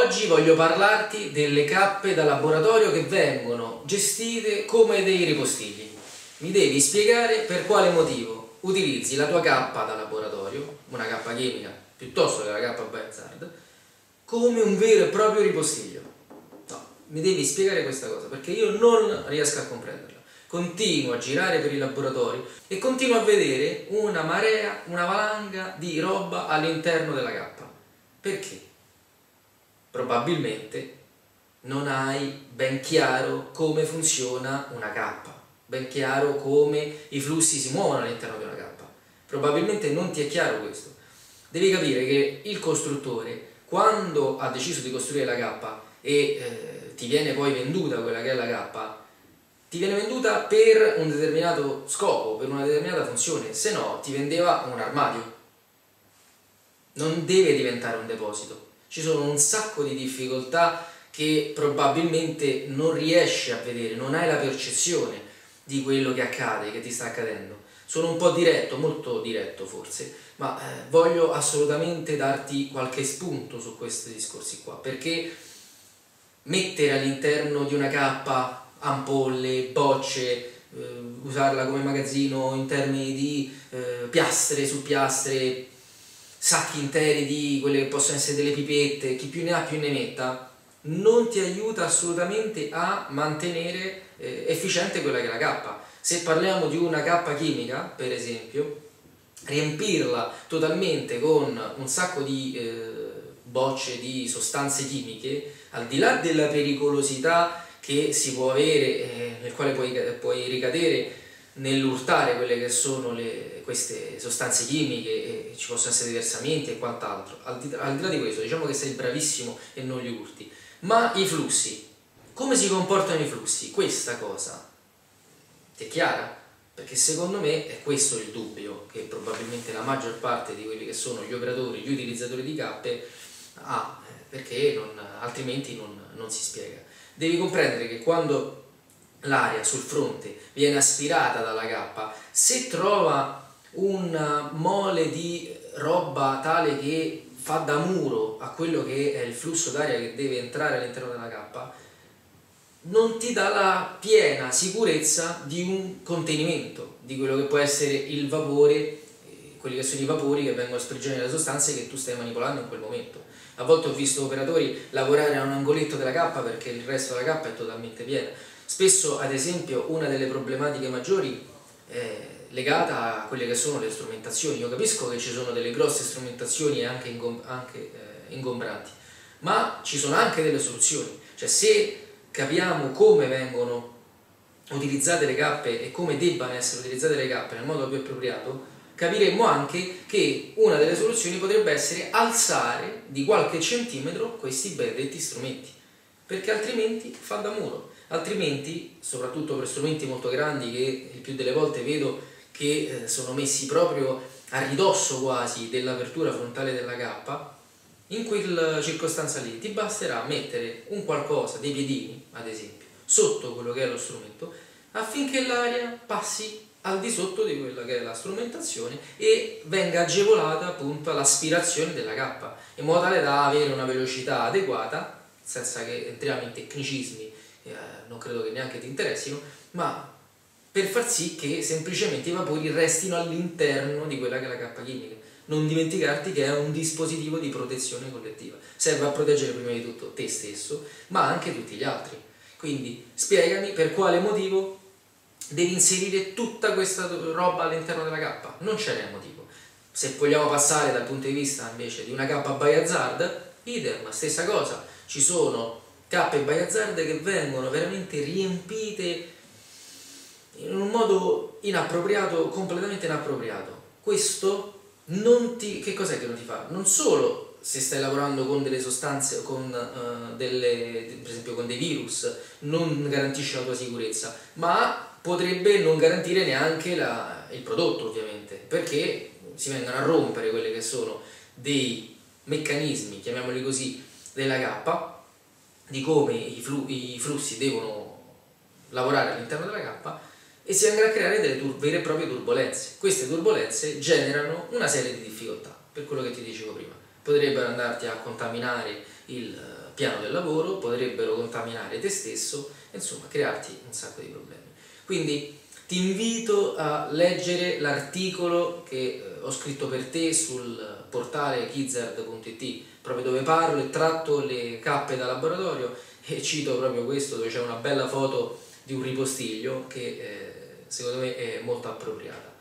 Oggi voglio parlarti delle cappe da laboratorio che vengono gestite come dei ripostigli. Mi devi spiegare per quale motivo utilizzi la tua cappa da laboratorio, una cappa chimica piuttosto che la cappa Biohazard, come un vero e proprio ripostiglio. No, mi devi spiegare questa cosa perché io non riesco a comprenderla. Continuo a girare per i laboratori e continuo a vedere una marea, una valanga di roba all'interno della cappa. Perché? Probabilmente non hai ben chiaro come funziona una cappa, ben chiaro come i flussi si muovono all'interno di una cappa. Probabilmente non ti è chiaro questo. Devi capire che il costruttore, quando ha deciso di costruire la cappa e ti viene poi venduta quella che è la cappa, ti viene venduta per un determinato scopo, per una determinata funzione, se no ti vendeva un armadio. Non deve diventare un deposito. Ci sono un sacco di difficoltà che probabilmente non riesci a vedere, non hai la percezione di quello che accade, che ti sta accadendo. Sono un po' diretto, molto diretto forse, ma voglio assolutamente darti qualche spunto su questi discorsi qua, perché mettere all'interno di una cappa ampolle, bocce, usarla come magazzino in termini di piastre su piastre, sacchi interi di quelle che possono essere delle pipette, chi più ne ha più ne metta, non ti aiuta assolutamente a mantenere efficiente quella che è la cappa. Se parliamo di una cappa chimica, per esempio, riempirla totalmente con un sacco di bocce di sostanze chimiche, al di là della pericolosità che si può avere, nel quale puoi ricadere nell'urtare quelle che sono queste sostanze chimiche e ci possono essere diversamenti e quant'altro, al di là di questo diciamo che sei bravissimo e non li urti, ma i flussi, come si comportano i flussi? Questa cosa ti è chiara? Perché secondo me è questo il dubbio che probabilmente la maggior parte di quelli che sono gli operatori, gli utilizzatori di cappe ha, perché altrimenti non si spiega. Devi comprendere che quando l'aria sul fronte viene aspirata dalla cappa, se trova un mole di roba tale che fa da muro a quello che è il flusso d'aria che deve entrare all'interno della cappa, non ti dà la piena sicurezza di un contenimento di quello che può essere il vapore, quelli che sono i vapori che vengono a sprigione dalle sostanze che tu stai manipolando in quel momento. A volte ho visto operatori lavorare a un angoletto della cappa perché il resto della cappa è totalmente piena. Spesso, ad esempio, una delle problematiche maggiori è legata a quelle che sono le strumentazioni. Io capisco che ci sono delle grosse strumentazioni anche ingombranti, ma ci sono anche delle soluzioni. Cioè, se capiamo come vengono utilizzate le cappe e come debbano essere utilizzate le cappe nel modo più appropriato, capiremmo anche che una delle soluzioni potrebbe essere alzare di qualche centimetro questi benedetti strumenti, perché altrimenti fa da muro. Altrimenti, soprattutto per strumenti molto grandi che il più delle volte vedo che sono messi proprio a ridosso quasi dell'apertura frontale della cappa, in quella circostanza lì ti basterà mettere un qualcosa, dei piedini ad esempio, sotto quello che è lo strumento, affinché l'aria passi al di sotto di quella che è la strumentazione e venga agevolata appunto all'aspirazione della cappa, in modo tale da avere una velocità adeguata, senza che entriamo in tecnicismi, non credo che neanche ti interessino, ma per far sì che semplicemente i vapori restino all'interno di quella che è la cappa chimica. Non dimenticarti che è un dispositivo di protezione collettiva, serve a proteggere prima di tutto te stesso, ma anche tutti gli altri. Quindi spiegami per quale motivo devi inserire tutta questa roba all'interno della cappa. Non ce n'è motivo. Se vogliamo passare dal punto di vista invece di una cappa Biohazard, idem, stessa cosa. Ci sono cappe Biohazard che vengono veramente riempite in un modo inappropriato, completamente inappropriato. Questo che cos'è che non ti fa? Non solo se stai lavorando con delle sostanze, per esempio con dei virus, non garantisce la tua sicurezza, ma potrebbe non garantire neanche il prodotto, ovviamente, perché si vengono a rompere quelli che sono dei meccanismi, chiamiamoli così, della cappa, di come i flussi devono lavorare all'interno della cappa, e si vengono a creare delle vere e proprie turbolenze. Queste turbolenze generano una serie di difficoltà, per quello che ti dicevo prima. potrebbero andarti a contaminare il piano del lavoro, potrebbero contaminare te stesso, insomma crearti un sacco di problemi. Quindi ti invito a leggere l'articolo che ho scritto per te sul portale Kizard.it, proprio dove parlo e tratto le cappe da laboratorio, e cito proprio questo, dove c'è una bella foto di un ripostiglio che secondo me è molto appropriata.